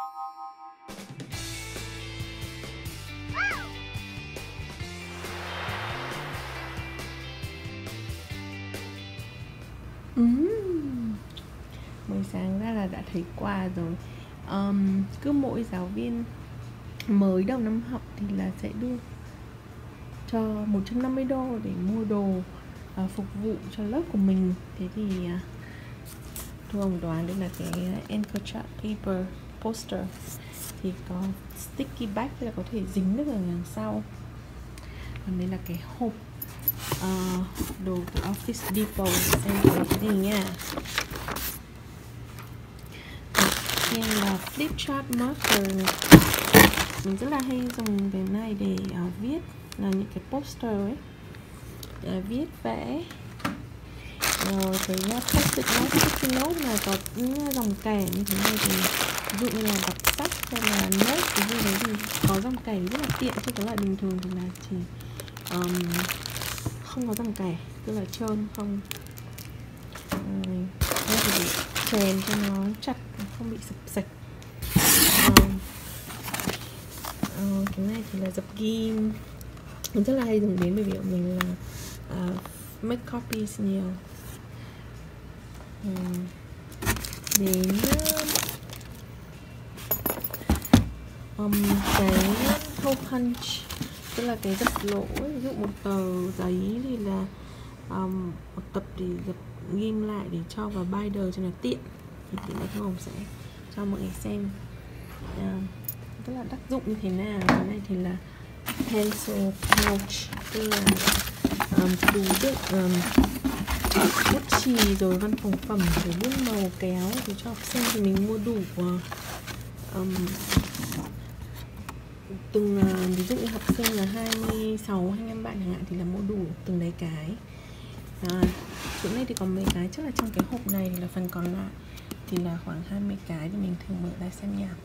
Buổi sáng ra là đã thấy quà rồi. Cứ mỗi giáo viên mới đầu năm học thì là sẽ đưa cho 150 đô để mua đồ phục vụ cho lớp của mình. Thế thì Thu Hồng đoán đây là cái anchor chart paper poster, thì có sticky back, tức là có thể dính được ở đằng sau. Còn đây là cái hộp đồ từ Office Depot, xem cái gì nha. Đây là flip chart marker này. Mình rất là hay dùng cái này để viết là những cái poster ấy, viết vẽ. Rồi cái post-it note là có những dòng kẻ như thế này, thì ví dụ như là đọc sách hay là note cái gì đấy thì có dòng kẻ rất là tiện, chứ cái loại bình thường thì là chỉ không có dòng kẻ, tức là trơn không. Đây thì để chèn cho nó chặt, không bị sập sạch. Cái này thì là dập ghim, mình rất là hay dùng đến bởi vì mình là make copies nhiều. Đến cái hole punch, tức là cái dập lỗ. Ví dụ một tờ giấy thì là một tập thì dập ghim lại để cho vào binder cho nó tiện. Thì tí nữa Hồng sẽ cho mọi người xem rất là tác dụng như thế nào. Cái này thì là pencil pouch, tức là đủ đựng bút chì rồi văn phòng phẩm rồi bút màu kéo thì cho học sinh. Thì mình mua đủ từng ví dụ như học sinh là 26, 25 bạn chẳng hạn thì là mua đủ từng đấy cái. Chỗ này thì có mấy cái, chắc là trong cái hộp này thì là phần còn lại thì là khoảng 20 cái, thì mình thử mở ra xem nha.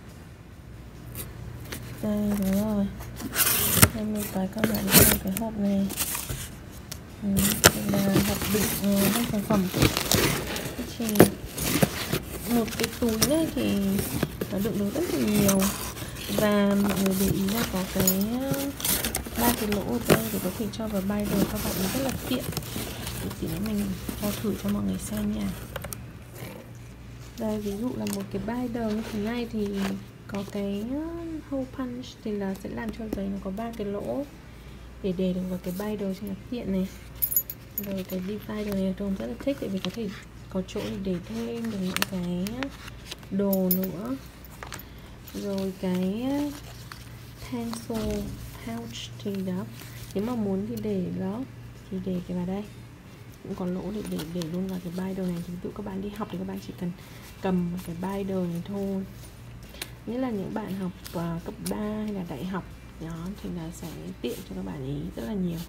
Đây, đúng rồi, 20 cái còn lại trong cái hộp này. Đây là hộp đựng văn phòng phẩm. Chỉ một cái túi này thì nó đựng được rất là nhiều. Và mọi người để ý là có cái 3 cái lỗ ở đây để có thể cho vào binder, các bạn rất là tiện. Thì mình cho thử cho mọi người xem nha. Đây, ví dụ là một cái binder như thế này thì có cái hole punch thì là sẽ làm cho giấy nó có 3 cái lỗ để để được vào cái binder cho nó tiện này. Rồi cái divider này tôi rất là thích, tại vì có thể có chỗ để thêm được những cái đồ nữa. Rồi cái pencil pouch thì đó, nếu mà muốn thì để đó thì để cái vào đây, cũng có lỗ để luôn vào cái binder này. Ví dụ các bạn đi học thì các bạn chỉ cần cầm cái binder này thôi. Nghĩa là những bạn học cấp 3 hay là đại học đó thì là sẽ tiện cho các bạn ý rất là nhiều.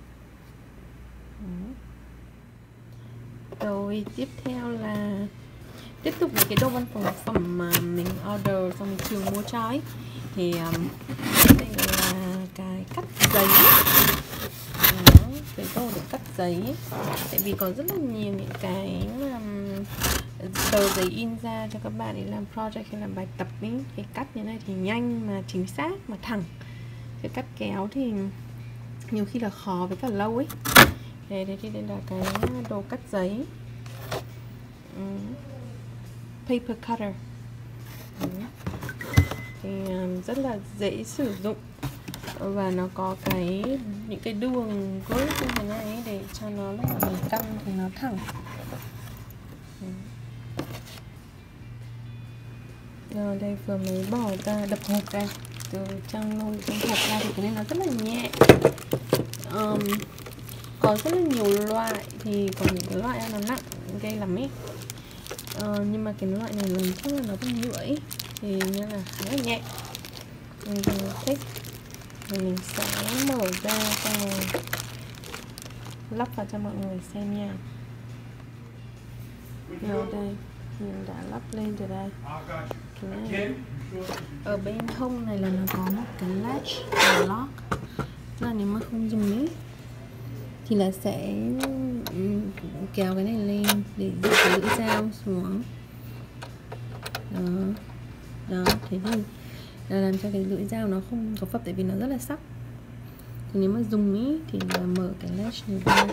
Rồi tiếp theo là tiếp tục với cái đồ văn phòng phẩm mà mình order xong mình trường mua cho ấy. Thì đây là cái cắt giấy. Cái đồ để cắt giấy, tại vì có rất là nhiều những cái tờ giấy in ra cho các bạn để làm project hay làm bài tập ấy. Cái cắt như này thì nhanh mà chính xác mà thẳng. Cái cắt kéo thì nhiều khi là khó với cả lâu ấy. Thế thì đây là cái đồ cắt giấy, paper cutter. Thì rất là dễ sử dụng và nó có những cái đường grid như thế này để cho nó lúc mà mình căng thì nó thẳng. Rồi đây vừa mới bỏ ra, đập hộp ra từ trong hộp ra thì cái này nó rất là nhẹ. Có rất là nhiều loại, thì có những cái loại nó nặng gây lắm ấy. Nhưng mà cái loại này mình chắc là nóเป็นnhựa ấy, thì như là khá là nhẹ, mình rất thích. Thì mình sẽ mở ra xong rồi lắp vào cho mọi người xem nha. Rồi đây, mình đã lắp lên từ đây. Cái này ở bên hông này là nó có một cái latch lock, tức là nếu mà không dùng ấy thì là sẽ kéo cái này lên để giữ cái lưỡi dao xuống. Đó, thế thì là làm cho cái lưỡi dao nó không có phập, tại vì nó rất là sắc. Thì nếu mà dùng ý thì là mở cái lash này ra,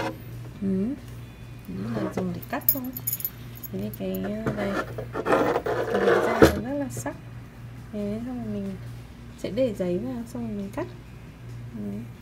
là dùng để cắt thôi. Thế cái đây, cái lưỡi dao nó rất là sắc. Thế xong rồi mình sẽ để giấy vào, xong rồi mình cắt.